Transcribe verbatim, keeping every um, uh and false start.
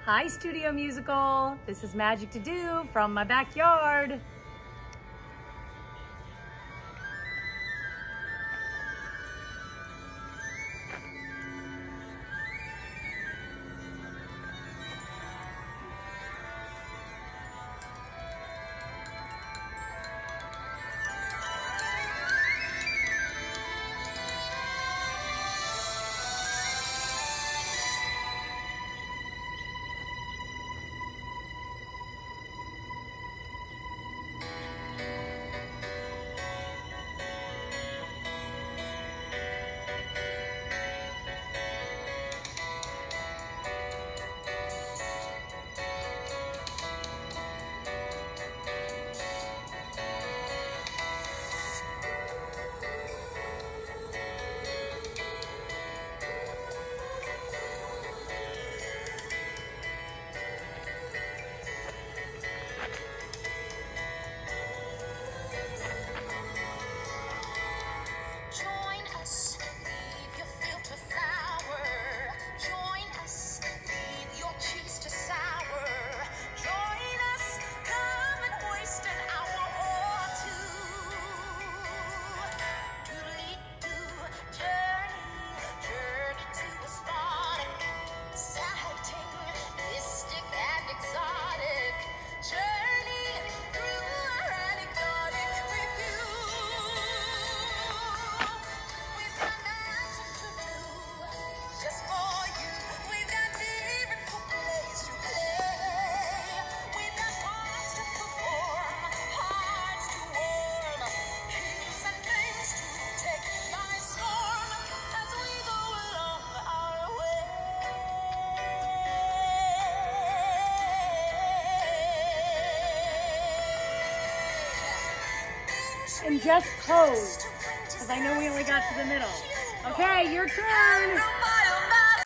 Hi, Studio Musical. This is Magic to Do from my backyard. And just pose, because I know we only got to the middle. Okay, your turn.